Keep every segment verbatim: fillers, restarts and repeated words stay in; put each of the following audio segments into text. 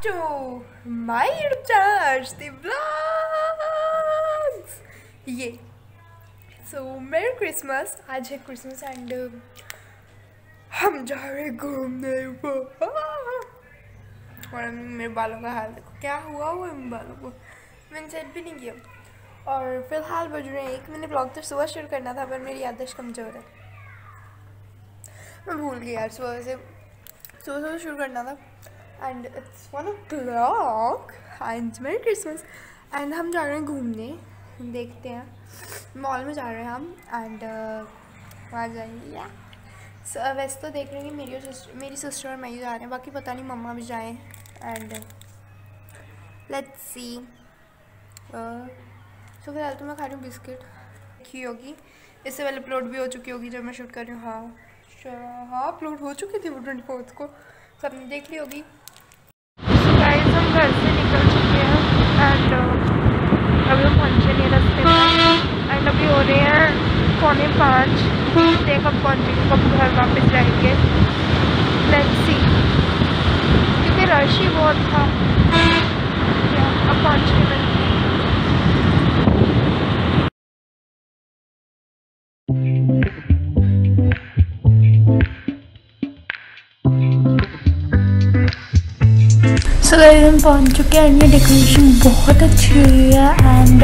to my YouTube channel ArshdeepVlogs। ये सो मेरी Christmas आज है क्रिसमस एंड हम जा रहे घूमने को। और मेरे बालों का हाल देखो क्या हुआ हुआ है मेरे बालों को, मैंने सेट भी नहीं किया। और फिलहाल बज रहे हैं एक। मैंने ब्लॉग तो सुबह शुरू करना था पर मेरी याददाश्त कमज़ोर है, मैं भूल गई यार। सुबह से सुबह सुबह शुरू करना था and it's one o'clock and merry Christmas and हम जा रहे हैं घूमने, देखते हैं मॉल में जा रहे हैं हम एंड वहाँ जाएंगे या so, वैसे तो देख रहे हैं मेरी और सिस्टर मेरी सिस्टर और मैं ही जा रहे हैं, बाकी पता नहीं मम्मा भी जाएँ एंड लेट्स सी। सो फिलहाल तो मैं खा रही हूँ बिस्किट की होगी, इससे पहले अपलोड भी हो चुकी होगी जब मैं शूट कर रही हूँ। हाँ हाँ अपलोड हो चुकी थी वो ट्वेंटी फोर्थ को, सबने देख ली होगी। so guys, हम घर से निकल चुके हैं एंड अभी हम पहुँचे नहीं रास्ते में एंड अभी हो रहे हैं पौने पाँच। देख अब पहुँचेंगे कब घर वापस जाएंगे, लेट्स सी, क्योंकि रश ही बहुत था। अब पहुँचने में सो गाइस हम पहुंच चुके हैं। ये डेकोरेशन बहुत अच्छी हुई है एंड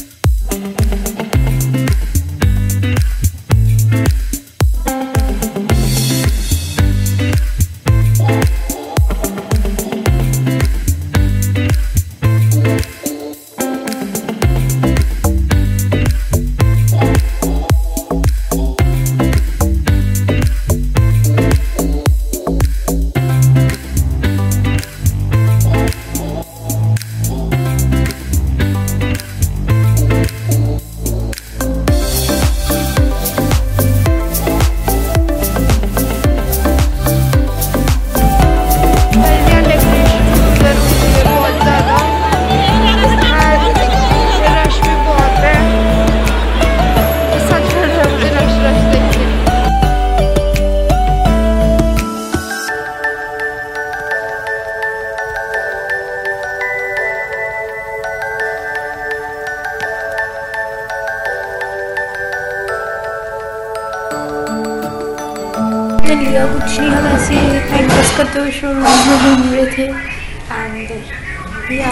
लिया कुछ नहीं, हम ऐसे टाइम पास करते हुए शोरूम में घूम रहे थे एंड या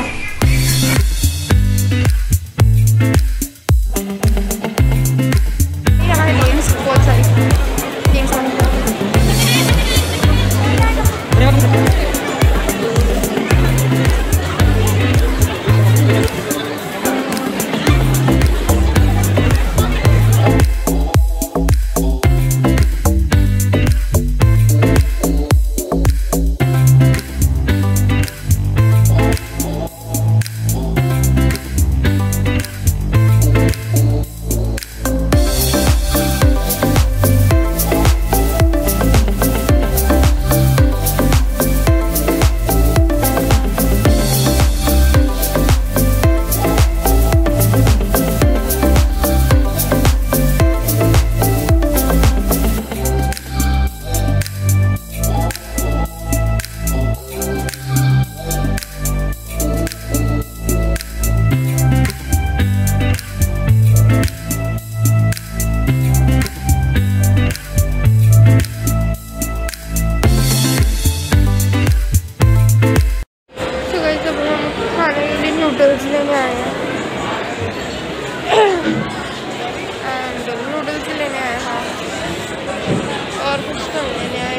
यहाँ गेम्स बहुत सारी गेम्स नूडल्स लेने आए हैं एंड नूडल्स लेने आए हाँ, और कुछ तो लेने आए।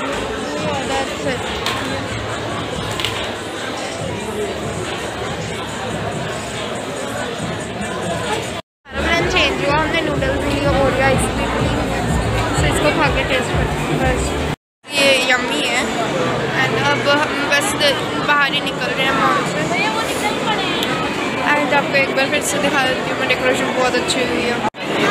हमारा प्लान चेंज हुआ, हमने नूडल्स ली और ओरियो आइसक्रीम ली, तो इसको खा के टेस्ट करते हैं बस। ये यम्मी है एंड अब हम बस बाहर ही निकल रहे हैं मॉल से एंड आपको एक बार फिर से दिखा देती हूँ, डेकोरेशन बहुत अच्छी हुई है।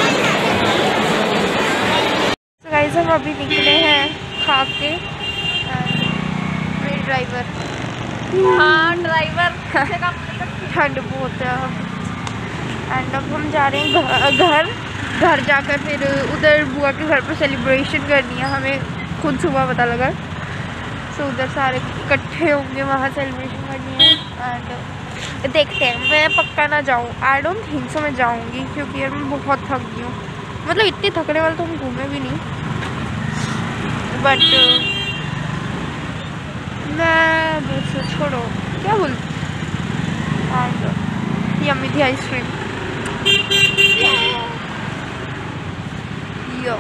तो गाइस हम अभी निकले हैं खा के एंड मेरे ड्राइवर हाँ ड्राइवर ठंड बहुत है एंड अब हम जा रहे हैं घर घर जाकर फिर उधर बुआ के घर पर सेलिब्रेशन करनी है हमें, खुद सुबह पता लगा। सो उधर सारे इकट्ठे होंगे, वहाँ सेलिब्रेशन करनी है। एंड देखते हैं, मैं पक्का ना जाऊँ, आई डोंट थिंक सो मैं जाऊँगी, क्योंकि यार मैं बहुत थक गई हूँ। मतलब इतनी थकने वाले तो हम घूमे भी नहीं, बट मैं बस छोड़ो, क्या बोल। एंड यम्मी थी आइसक्रीम। यो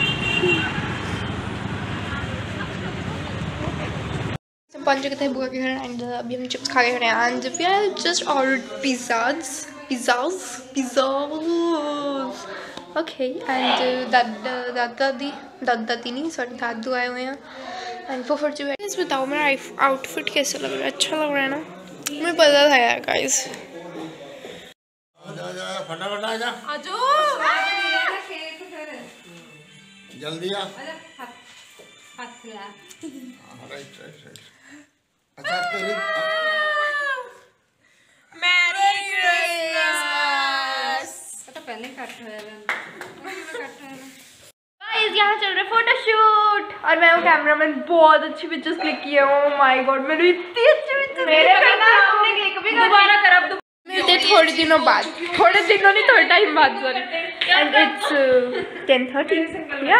पाँच जगह थे बुआ के घर। एंड अभी हम चिप्स खा के रहे हैं। And we are just order pizzas pizzas pizzas okay. And दादा दादा दी दादा दी नहीं सॉरी दादू आए हुए हैं। एंड फुफड़ जी बैठे। बताओ मेरा आउटफिट कैसा लग रहा है? अच्छा लग रहा है ना? मुझे पता था यार गाइस। जल्दी आ। Right right right. अच्छा तेरी मैरी क्रिसमस। तो पहले कट है गाइस यहाँ चल रहा है फोटोशूट और मैं वो कैमरामैन बहुत अच्छी पिक्चर्स क्लिक की है। ओह माय गॉड मैंने इतनी अच्छी पिक्चर्स मेरे करना आपने क्लिक भी दोबारा कर। अब मिलते थोड़े दिनों बाद, थोड़े दिनों नहीं थोड़े टाइम बाद sorry. And it's ten thirty या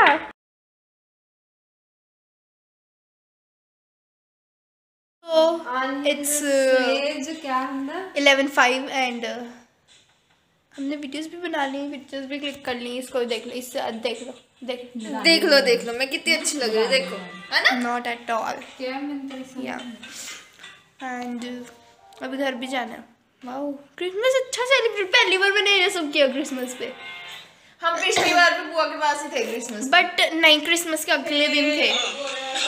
so it's uh, क्या हमने इलेवन फाइव एंड हमने वीडियोस भी बना ली, पिक्चर्स भी क्लिक कर ली। इसको देख लो, इससे देख लो देख देख लो देख लो मैं कितनी अच्छी लग रही हूँ, देखो है ना? नॉट एट ऑल क्या मिलता या। एंड अभी घर भी जाना है। वाओ क्रिसमस अच्छा सेलिब्रेट, पहली बार मैंने ये सब किया क्रिसमस पे। हम पिछली बार भी बुआ के पास ही थे क्रिसमस, बट नहीं क्रिसमस के अगले दिन थे।